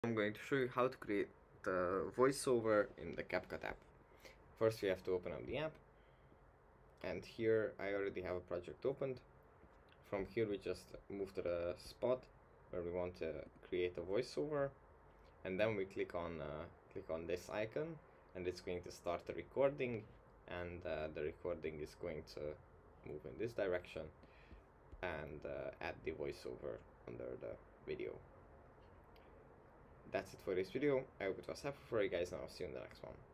I'm going to show you how to create the voiceover in the CapCut app. First we have to open up the app, and here I already have a project opened. From here we just move to the spot where we want to create a voiceover, and then we click on this icon, and it's going to start the recording, and the recording is going to move in this direction and add the voiceover under the video. That's it for this video. I hope it was helpful for you guys, and I'll see you in the next one.